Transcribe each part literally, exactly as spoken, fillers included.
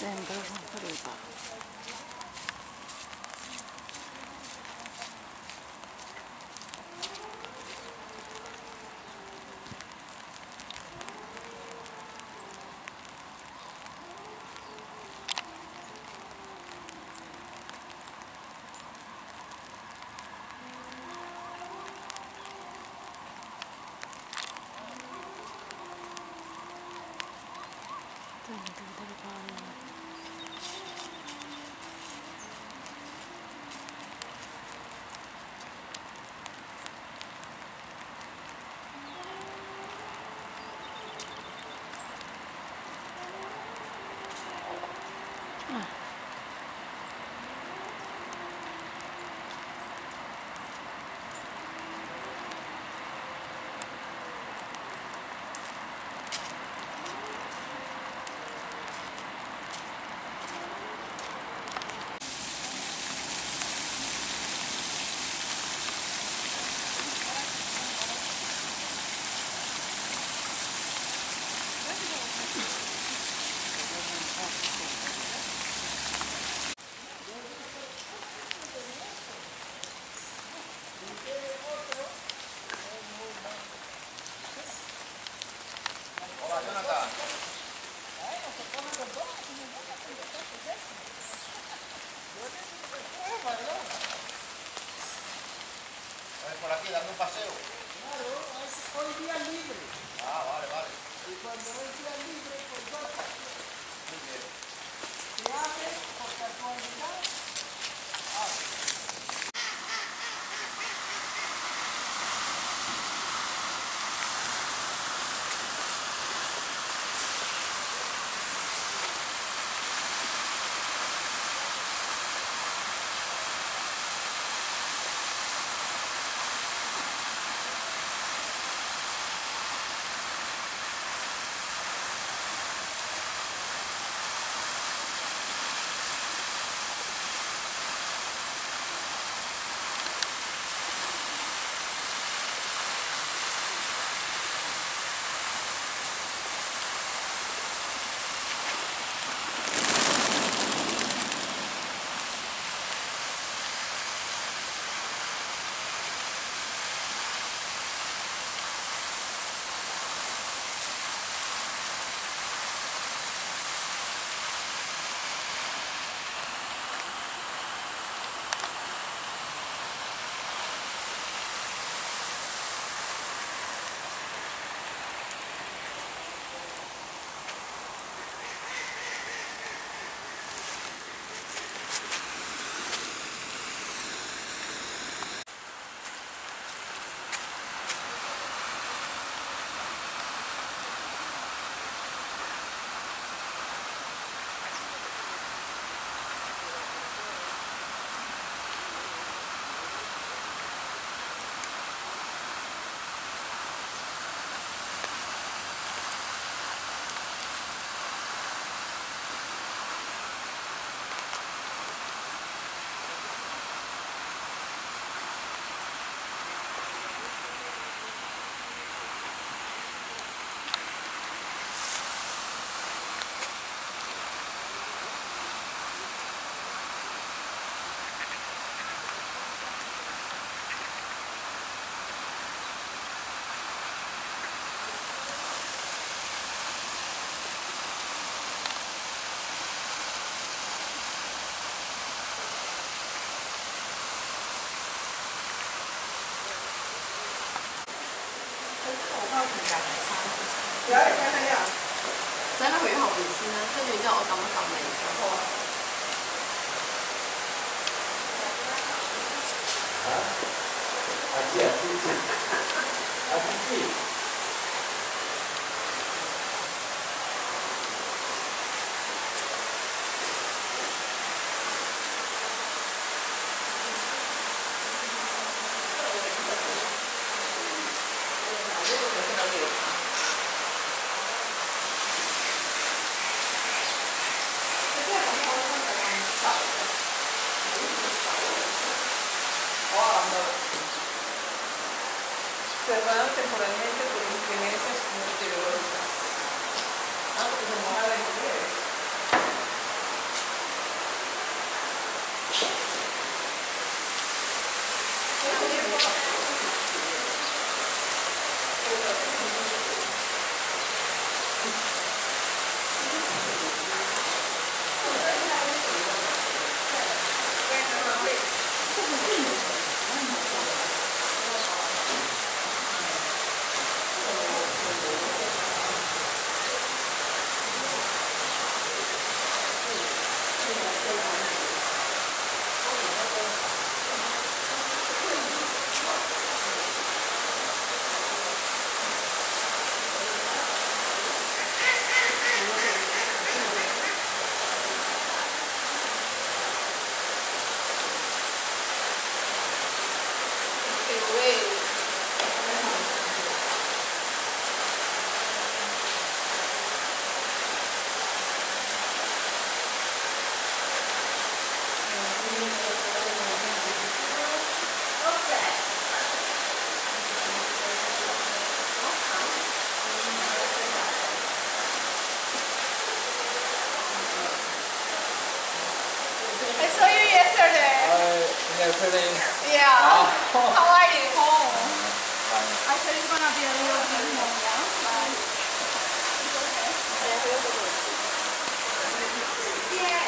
全部古いか。全部出るからね。 Por aquí dando un paseo. Claro, hoy día libre. Ah, vale, vale. Y cuando es día libre, pues pasa. Muy bien. Se abre por casualidad. Ah. 有一睇睇啊！使啦，去後邊先啦，跟住之後我撳一撳你。好啊。 啊？阿姐啊，姐姐，阿姐姐。 Cerrado temporalmente por inclemencias meteorológicas. Ah, porque se moja la lluvia. I saw you yesterday. Yesterday. Yeah. Oh. How are you? Home. Fine. I said it's gonna be a little bit more, yeah? But it's okay. Yeah.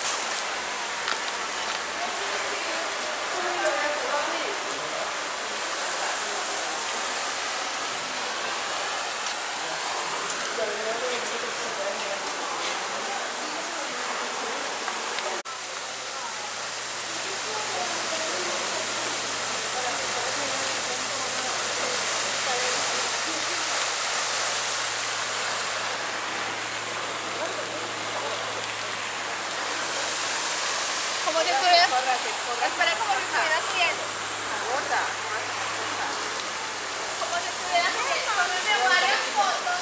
Como si estuvieras... Espera, como si estuvieras bien. Como si estuvieras bien. Tómame varias fotos.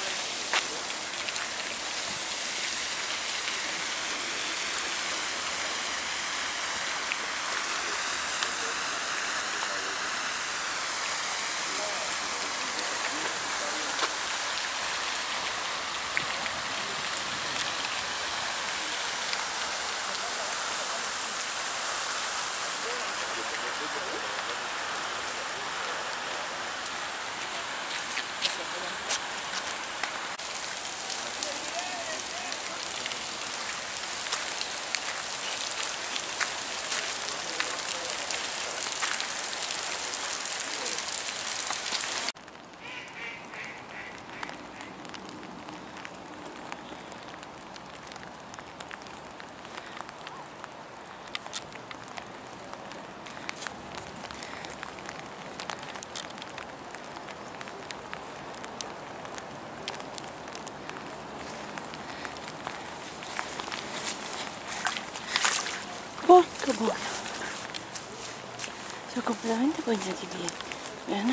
Oh, che buono! Sono completamente bagnati via. Bene?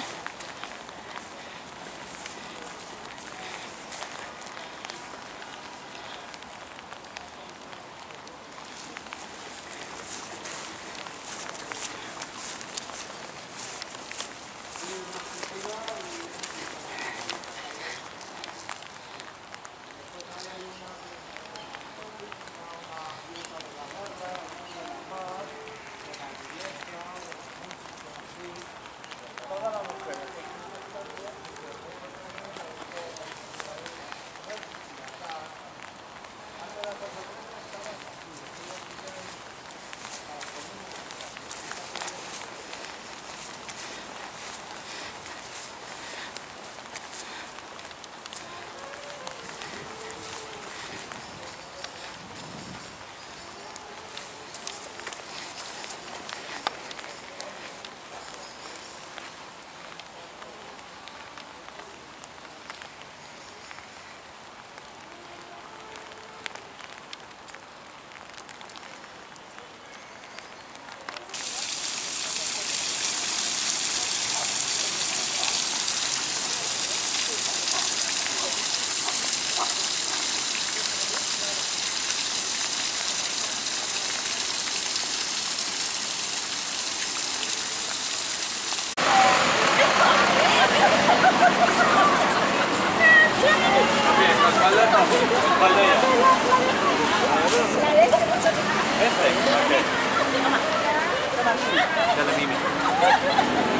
Este, ok. Ya la mimi.